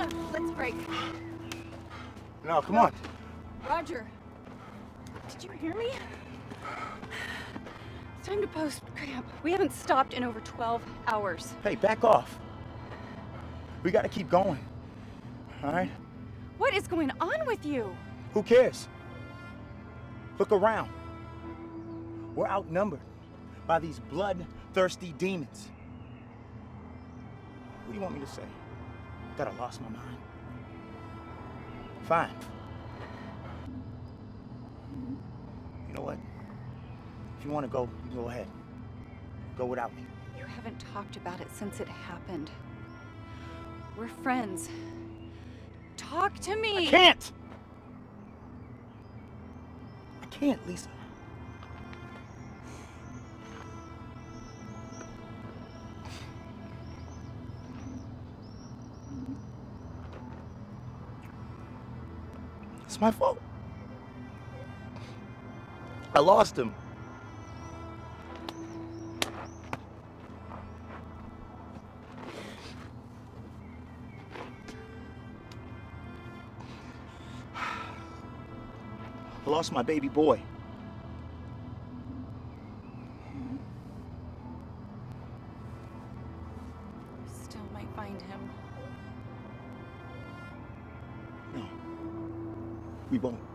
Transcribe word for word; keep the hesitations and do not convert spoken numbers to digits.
Let's break. No, come on. Roger, did you hear me? It's time to post camp. We haven't stopped in over twelve hours. Hey, back off. We gotta keep going. All right? What is going on with you? Who cares? Look around. We're outnumbered by these bloodthirsty demons. What do you want me to say? That I lost my mind? Fine. You know what? If you want to go, you go ahead. Go without me. You haven't talked about it since it happened. We're friends. Talk to me! I can't! I can't, Lisa. It's my fault. I lost him. I lost my baby boy. Still might find him. No, we won't.